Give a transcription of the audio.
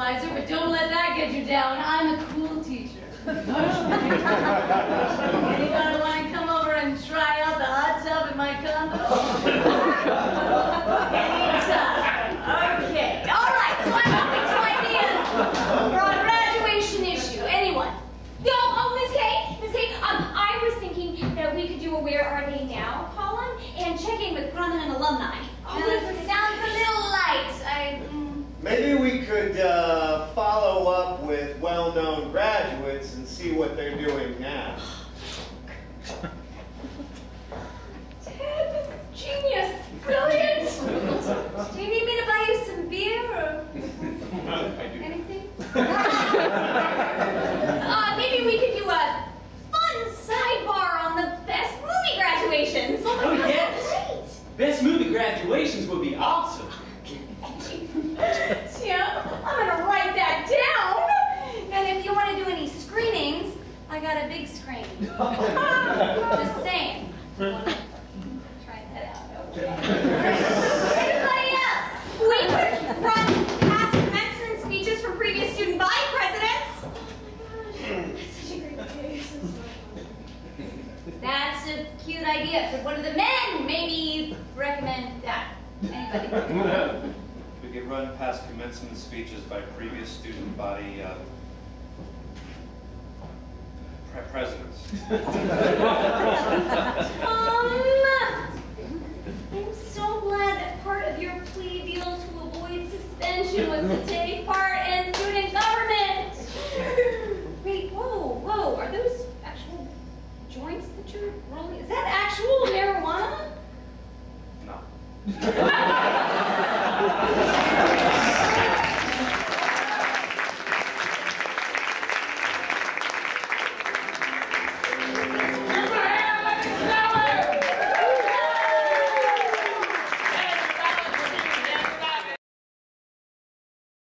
supervisor, but don't let that get you down. I'm a cool teacher. Anybody want to come over and try out the hot tub in my condo? Anytime. Okay. All right, so I'm open to ideas for a graduation issue. Anyone? Oh, Miss Kaye, I was thinking that we could do a Where Are They Now column and check in with prominent alumni. Oh, that sounds a little light. Maybe we could follow up with well-known graduates and see what they're doing now. Ted, genius, brilliant. Do you need me to buy you some beer or anything? Maybe we could do a fun sidebar on the best movie graduations. Oh, yes. Great. Best movie graduations would be awesome. Yeah, I'm gonna write that down. And if you want to do any screenings, I got a big screen. Just saying. Try that out. Okay. Anybody else? We could run past commencement speeches from previous student body presidents. Oh my gosh, that's such a great idea. That's a cute idea. Could one of the men maybe recommend that? Anybody? We could run past commencement speeches by previous student body presidents. I'm so glad that part of your plea deal to avoid suspension was to take part